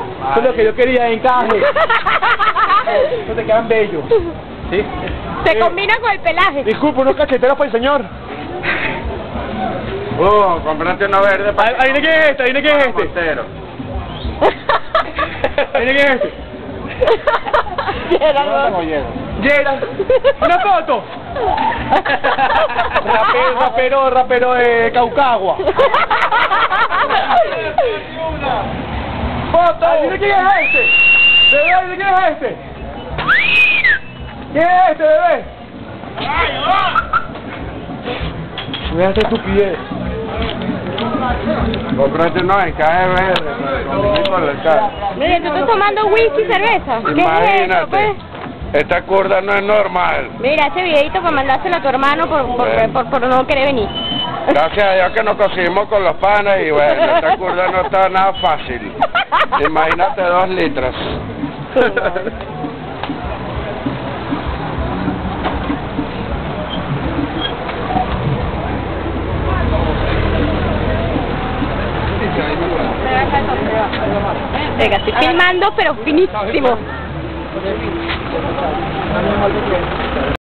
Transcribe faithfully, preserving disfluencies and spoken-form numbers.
Eso es lo que yo quería, encaje. No te quedan bellos. ¿Sí? Se Eh, combina con el pelaje. Disculpe, unos cacheteros para el señor. Oh, comprate una verde para... Adivine quién es este, adivine quién es este. Montero. Adivine quién es este. Gerald. Una foto. Rapero, rapero, rapero de Caucagua. Foto. Adivine quién es este. Bebé, adivine quién es este. ¿Quién es este, bebé? Mira esta estupidez. Comprate una encaje verde. Combina con el carro. Mire, tú estás tomando whisky y cerveza. ¿Qué es eso, Imagínate. pues? Esta curda no es normal. Mira, ese videito para mandárselo a tu hermano por, por, Bueno. por, por no querer venir. Gracias a Dios que nos conseguimos con los panes y bueno, esta curda no está nada fácil. Imagínate dos litros. Venga, estoy filmando, pero finísimo.